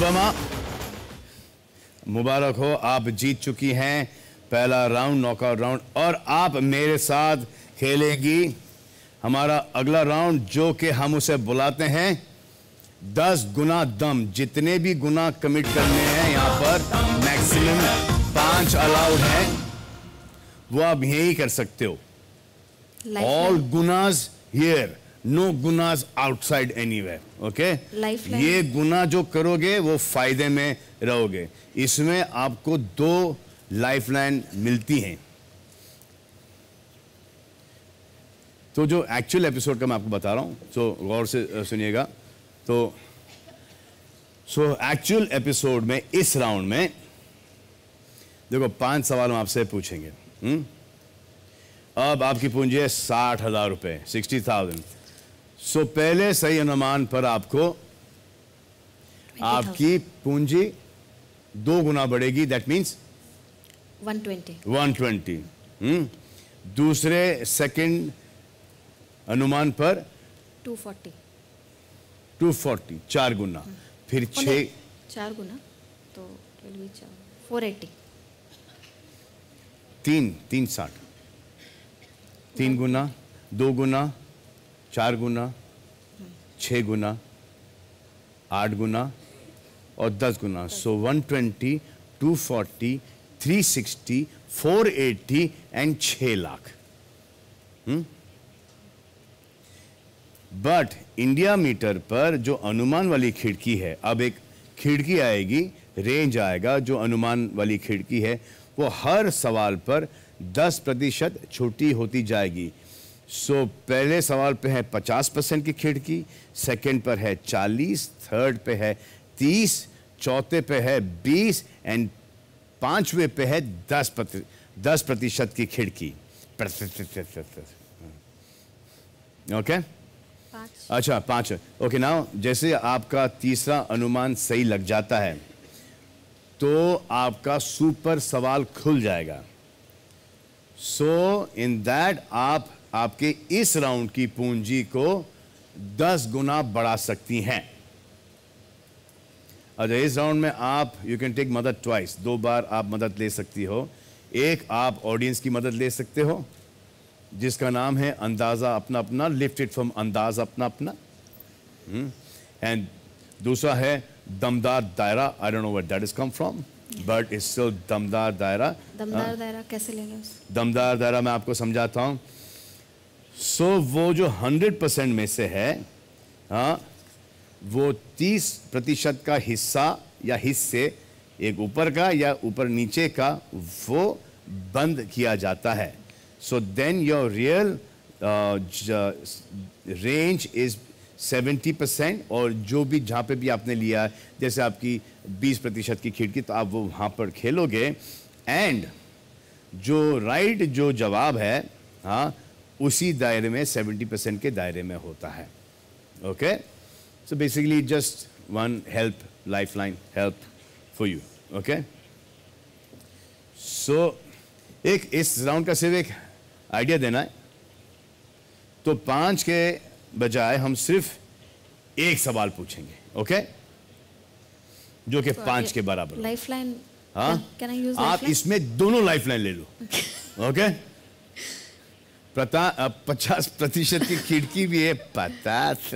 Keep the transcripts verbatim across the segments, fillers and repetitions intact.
अनुपमा, मुबारक हो, आप जीत चुकी हैं पहला राउंड, नॉकआउट राउंड, और आप मेरे साथ खेलेंगी हमारा अगला राउंड, जो कि हम उसे बुलाते हैं दस गुना दम। जितने भी गुना कमिट करने हैं यहाँ पर मैक्सिमम पांच अलाउड हैं, वो आप यही कर सकते हो। ऑल गुनाज हियर, नो गुनाज आउटसाइड एनीवेयर, ओके। ये गुना जो करोगे वो फायदे में रहोगे। इसमें आपको दो लाइफलाइन मिलती हैं। तो जो एक्चुअल एपिसोड का मैं आपको बता रहा हूं, तो गौर से सुनिएगा। तो सो एक्चुअल एपिसोड में इस राउंड में देखो पांच सवाल हम आपसे पूछेंगे। हुँ? अब आपकी पूंजी है साठ हजार रुपए, सिक्सटी थाउजेंड। सो पहले सही अनुमान पर आपको आपकी पूंजी दो गुना बढ़ेगी, that means one twenty. One twenty. दूसरे सेकंड अनुमान पर टू फोर्टी। टू फोर्टी, चार गुना। फिर छह, चार गुना तो फोर एटी। तीन तीन साठ, तीन गुना, दो गुना, चार गुना, छह गुना, आठ गुना और दस गुना। So one twenty, two forty, three sixty, four eighty and छह lakh. Hmm but India meter पर जो अनुमान वाली खिड़की है, अब एक खिड़की आएगी, रेंज आएगा, जो अनुमान वाली खिड़की है वो हर सवाल पर दस प्रतिशत छोटी होती जाएगी। सो so, पहले सवाल पे है पचास परसेंट की खिड़की, सेकंड पर है चालीस, थर्ड पे है तीस, चौथे पे है बीस एंड पांचवे पे है दस प्रति दस प्रतिशत की खिड़की। ओके, अच्छा पांच। ओके, नाउ जैसे आपका तीसरा अनुमान सही लग जाता है तो आपका सुपर सवाल खुल जाएगा। सो इन दैट आप आपके इस राउंड की पूंजी को दस गुना बढ़ा सकती हैं। अच्छा, इस राउंड में आप यू कैन टेक मदद ट्वाइस, दो बार आप मदद ले सकती हो। एक आप ऑडियंस की मदद ले सकते हो जिसका नाम है अंदाजा अपना अपना, लिफ्ट इट फ्रॉम अंदाज अपना अपना। एंड दूसरा है दमदार दायरा, I don't know where that is come from but it's still दमदार दायरा। दमदार दायरा कैसे लेंगे उस? दमदार दायरा मैं आपको समझाता हूं। सो so, वो जो हंड्रेड परसेंट में से है, हाँ, वो तीस प्रतिशत का हिस्सा या हिस्से, एक ऊपर का या ऊपर नीचे का, वो बंद किया जाता है। So then your real range is seventy percent, और जो भी जहाँ पे भी आपने लिया है, जैसे आपकी बीस प्रतिशत की खिड़की, तो आप वो वहाँ पर खेलोगे। एंड जो राइट right, जो जवाब है, हाँ, उसी दायरे में सेवेंटी परसेंट के दायरे में होता है। Okay, so basically just one help lifeline help for you. Okay, so एक इस राउंड का सिर्फ एक आइडिया देना है, तो पांच के बजाय हम सिर्फ एक सवाल पूछेंगे। ओके, जो कि so, पांच के बराबर। लाइफलाइन, हाँ, कैन आई यूज आप इसमें दोनों लाइफलाइन ले लो। ओके, पचास प्रतिशत की खिड़की भी है, पचास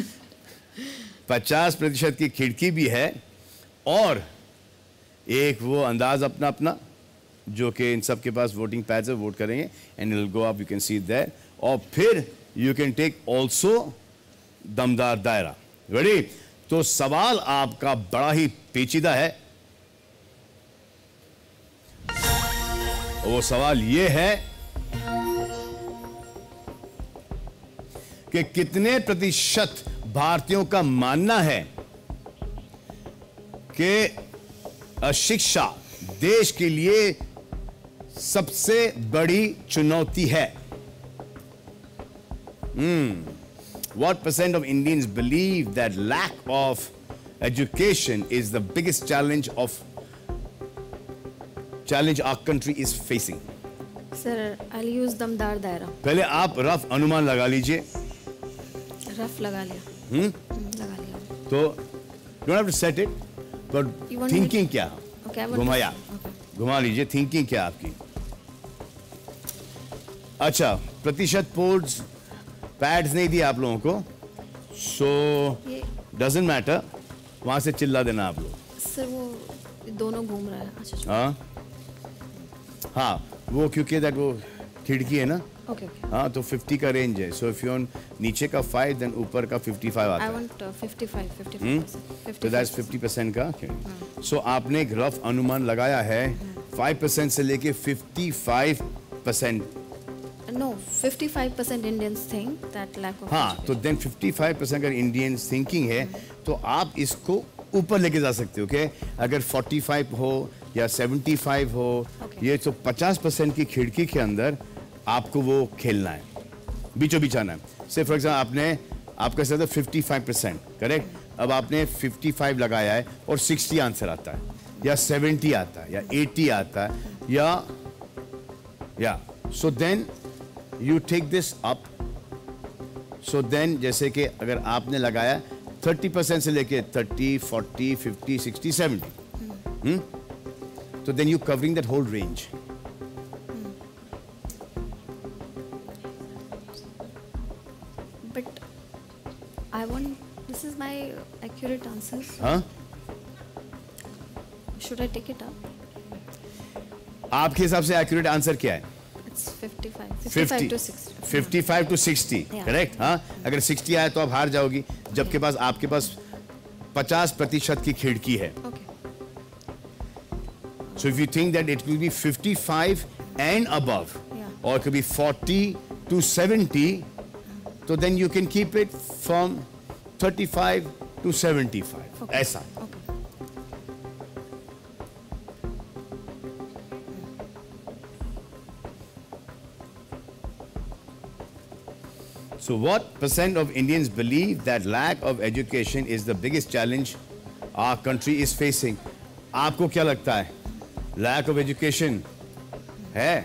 पचास प्रतिशत की खिड़की भी है, और एक वो अंदाज अपना अपना, जो कि इन सब के पास वोटिंग पैड्स है, वोट करेंगे and it will go up, you can see that. और फिर यू कैन टेक ऑल्सो दमदार दायरा। रेडी? तो सवाल आपका बड़ा ही पेचीदा है। वो सवाल ये है कि कितने प्रतिशत भारतीयों का मानना है कि शिक्षा देश के लिए सबसे बड़ी चुनौती है। Hmm. What percent of Indians believe that lack of education is the biggest challenge of challenge our country is facing? Sir, I'll use दमदार दायरा। पहले आप रफ अनुमान लगा लीजिए। रफ लगा लिया। हम्म लगा लिया। तो don't have to set it, पर You want थिंकिंग क्या? Okay, I want घुमाया, to- okay. घुमा लीजिए, थिंकिंग क्या आपकी? अच्छा, प्रतिशत पोल्स पैड्स नहीं दिए आप लोगों को, सो ये डजंट मैटर, वहां से चिल्ला देना आप लोग. सर वो दोनों घूम रहा है. अच्छा अच्छा. हाँ हाँ, वो क्योंकि दैट वो खिड़की है ना, ओके ओके. हाँ, तो फिफ्टी का रेंज है. सो इफ यू नीचे का फाइव देन ऊपर का फिफ्टी फाइव आता आई है. Want fifty five fifty five तो दैट्स फिफ्टी परसेंट का. सो आपने एक रफ अनुमान लगाया है फाइव परसेंट से लेके fifty five percent. No fifty five percent Indians think that lack of हाँ, तो देन फिफ्टी फाइव परसेंट अगर इंडियन थिंकिंग है तो आप इसको ऊपर लेके जा सकते हो. ओके, अगर फोर्टी फाइव हो या सेवेंटी फाइव हो, Okay. ये तो फिफ्टी परसेंट की खिड़की के अंदर आपको वो खेलना है, बीचों बीच आना है. से फॉर एग्जाम्पल आपने आपका sir fifty five percent correct, अब आपने फिफ्टी फाइव लगाया है और सिक्सटी आंसर आता है या सेवेंटी आता है या एटी आता है या या so then you take this up. So then जैसे कि अगर आपने लगाया थर्टी परसेंट से लेके thirty forty fifty sixty seventy, तो then you covering that whole range. But I want this is my accurate answer. हाँ, should I take it up? आपके हिसाब से एक्यूरेट आंसर क्या है? It's fifty five fifty five to sixty. Fifty five to sixty, Yeah. Correct. हाँ, अगर sixty आया तो आप हार जाओगी, जबकि पास आपके पास पचास प्रतिशत की खिड़की है. Okay. So if you think that it will be fifty-five and above, Yeah. or it could be forty to seventy, so then you can keep it from thirty-five to seventy-five. Okay. ऐसा. Okay. So what percent of Indians believe that lack of education is the biggest challenge our country is facing? आपको क्या लगता है? Lack of education है?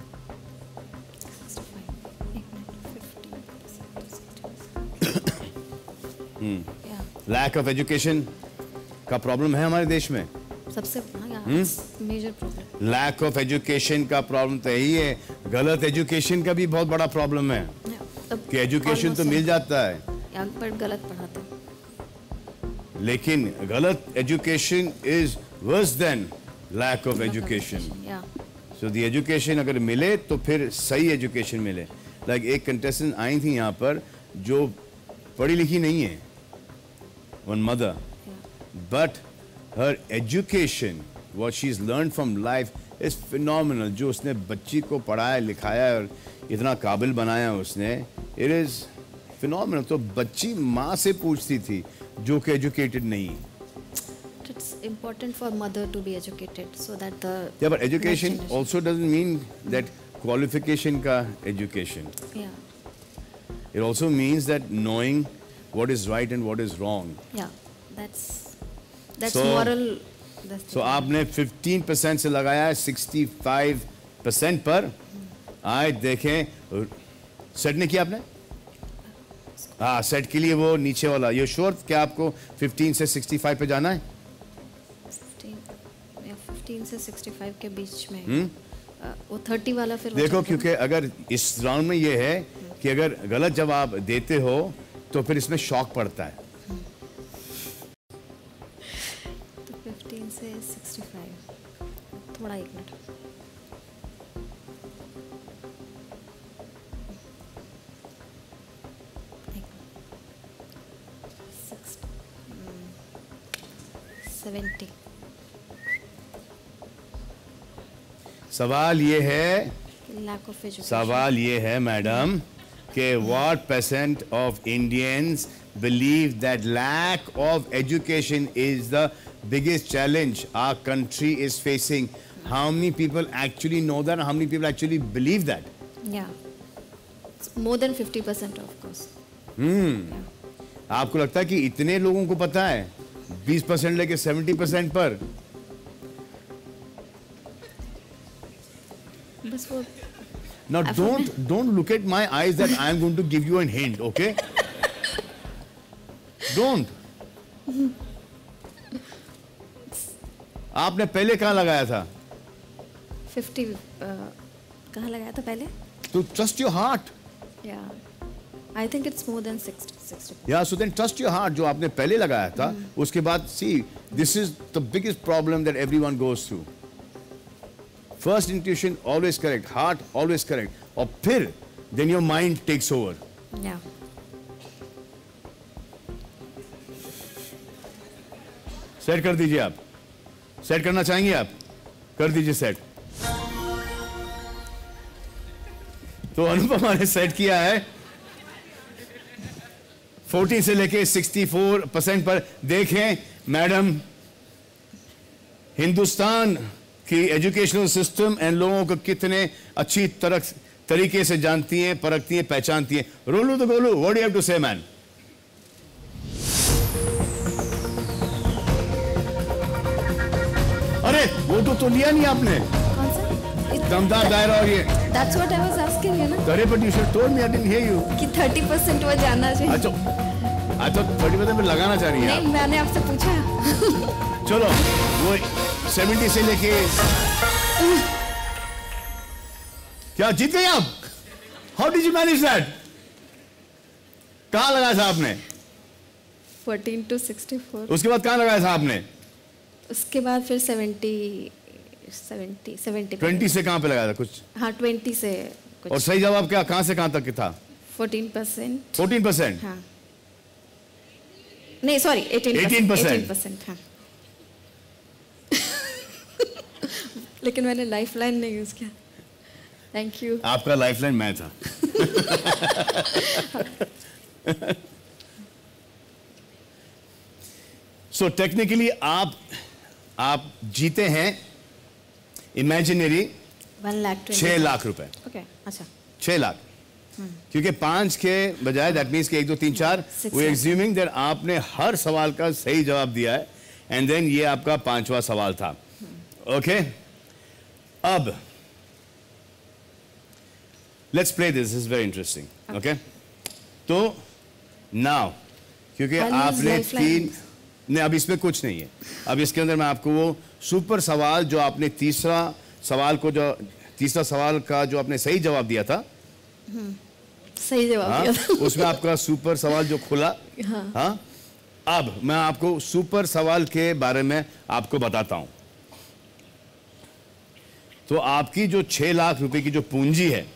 Lack of education का problem है हमारे देश में. सबसे major problem. Lack of education का प्रॉब्लम तो यही है. गलत एजुकेशन का भी बहुत बड़ा प्रॉब्लम है कि एजुकेशन तो मिल जाता है पर गलत पढ़ाते हैं. लेकिन गलत education is worse than lack of education. या सो द एजुकेशन अगर मिले तो फिर सही एजुकेशन मिले. लाइक like एक कंटेस्टेंट आई थी यहाँ पर जो पढ़ी लिखी नहीं है, one mother, but her education what she's learned from life is phenomenal. जो उसने बच्ची को पढ़ाया लिखाया और इतना काबिल बनाया उसने, it is phenomenal. तो बच्ची माँ से पूछती थी जो कि एजुकेटेड नहीं. it's important for mother to be educated so that the Yeah, but education next generation- also doesn't mean that qualification का education. yeah It also means that knowing what is right and what is wrong. yeah that's that's So- moral. that's the So आपने fifteen percent से लगाया है sixty five percent पर. आए देखें, set नहीं किया आपने? हाँ, सेट के लिए वो नीचे वाला. यू श्योर क्या आपको फिफ्टीन से सिक्सटी फाइव पे जाना है? fifteen या fifteen से sixty-five के बीच में. अ, वो thirty वाला फिर हो देखो, जाता है. क्योंकि अगर इस राउंड में ये है कि अगर गलत जवाब देते हो तो फिर इसमें शॉक पड़ता है. तो fifteen से sixty-five. थोड़ा एक मिनट. एक मिनट. Sixty. हम्म, seventy. सवाल ये है lack of education. सवाल ये है मैडम कि what percent of Indians believe that lack of education is the biggest challenge our country is facing? How many people actually know that? How many people actually believe that? Yeah. It's more than fifty percent of course. Hmm Yeah. आपको लगता है कि इतने लोगों को पता है? बीस परसेंट लेके सेवेंटी परसेंट पर. बस वो Now I've don't don't look at my eyes that I am going to give you a hint, okay? Don't. आपने पहले कहाँ लगाया था? फिफ्टी कहाँ लगाया था पहले? तो ट्रस्ट योर हार्ट. या I think it's more than sixty. या so then trust your heart. जो आपने पहले लगाया था mm. उसके बाद see this is the biggest problem that everyone goes through. First intuition always correct, heart always correct, और फिर then your mind takes over. या सेट कर दीजिए. आप सेट करना चाहेंगे? आप कर दीजिए सेट. तो अनुपमा ने सेट किया है चालीस से लेके चौंसठ परसेंट पर. देखें मैडम, हिंदुस्तान की एजुकेशनल सिस्टम एंड लोगों को कितने अच्छी तरह तरीके से जानती हैं, परखती हैं, पहचानती हैं. रोलू तो Golu, what do you have to say man? अरे वो तो तो लिया नहीं आपने. कौन सा? दमदार दायरा. और ये That's what I was asking you ना. अरे but you should told me, I didn't hear you. कि थर्टी परसेंट वो जानना चाहिए. अच्छा अच्छा थर्टी परसेंट में लगाना चाह रही हैं नहीं, मैंने आपसे पूछा. आप. चलो वो सेवेंटी से लेके क्या जीत गए आप? How did you manage that? कहाँ लगाया था आपने? Fourteen to sixty four. उसके बाद कहाँ लगाया था आपने? उसके बाद फिर सेवेंटी सेवेंटी सेवेंटी. ट्वेंटी से कहाँ पे लगाया था कुछ? हाँ ट्वेंटी से कुछ. और सही जवाब क्या, कहाँ से कहाँ तक था? Fourteen percent. Fourteen percent. हाँ नहीं sorry eighteen eighteen eighteen percent. हाँ लेकिन मैंने लाइफ लाइन नहीं यूज किया. Thank you. आपका लाइफ लाइन मैं था. सो टेक्निकली आप आप जीते हैं इमेजिनरी वन लाख छह लाख रुपए. ओके. अच्छा छह लाख. क्योंकि पांच के बजाय दैट मीन्स के एक दो तीन चार वी एज्यूमिंग दैट आपने हर सवाल का सही जवाब दिया है एंड देन ये आपका पांचवा सवाल था. ओके अब let's play this is very interesting. Okay तो नाउ क्योंकि आपने तीन नहीं, अब इसमें कुछ नहीं है. अब इसके अंदर मैं आपको वो सुपर सवाल जो आपने तीसरा सवाल को जो तीसरा सवाल का जो आपने सही जवाब दिया था, सही जवाब हाँ, दिया था. उसमें आपका सुपर सवाल जो खुला. हाँ. हाँ अब मैं आपको सुपर सवाल के बारे में आपको बताता हूं. तो आपकी जो छह लाख रुपए की जो पूंजी है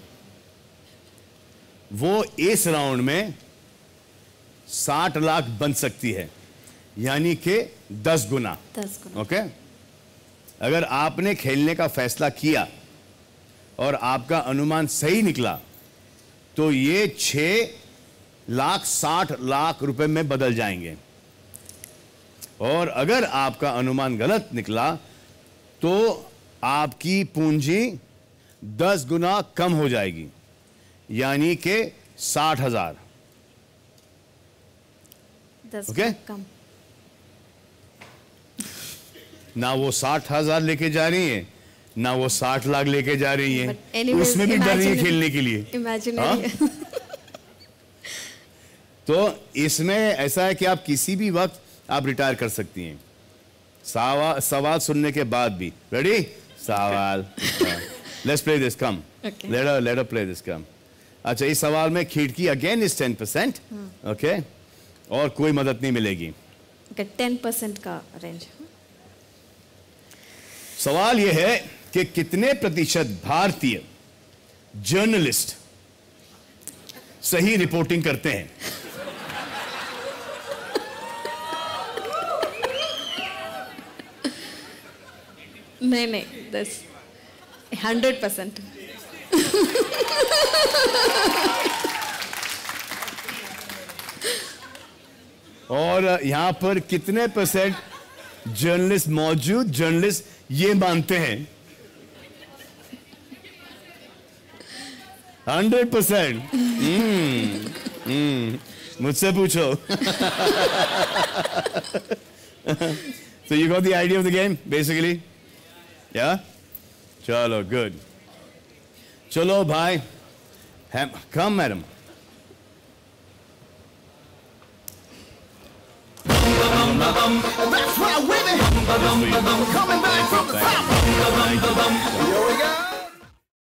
वो इस राउंड में साठ लाख बन सकती है, यानी कि दस गुना. दस गुना. ओके. अगर आपने खेलने का फैसला किया और आपका अनुमान सही निकला तो ये छह लाख साठ लाख रुपए में बदल जाएंगे. और अगर आपका अनुमान गलत निकला तो आपकी पूंजी दस गुना कम हो जाएगी, यानी कि साठ हजार. दस ओके? गुना कम. ना वो साठ हजार लेके जा रही है ना वो साठ लाख लेके जा रही है. But anyways, उसमें भी डर रही है imaginary- खेलने के लिए. इमेजिनरी है. तो इसमें ऐसा है कि आप किसी भी वक्त आप रिटायर कर सकती हैं सवाल सवाल सुनने के बाद भी. रेडी? सवाल. Let's play this. Come Okay. Let us let us play this. Come. अच्छा इस सवाल में खिड़की again is ten percent. Okay और कोई मदद नहीं मिलेगी. ओके टेन परसेंट का रेंज. सवाल यह है कि कितने प्रतिशत भारतीय जर्नलिस्ट सही रिपोर्टिंग करते हैं? नहीं नहीं दस हंड्रेड परसेंट. और यहां पर कितने परसेंट जर्नलिस्ट मौजूद जर्नलिस्ट ये मानते हैं? Hundred percent. मुझसे पूछो. So you got the idea of the game basically? Yeah? चलो good. चलो भाई. Come madam. That's why women Coming back.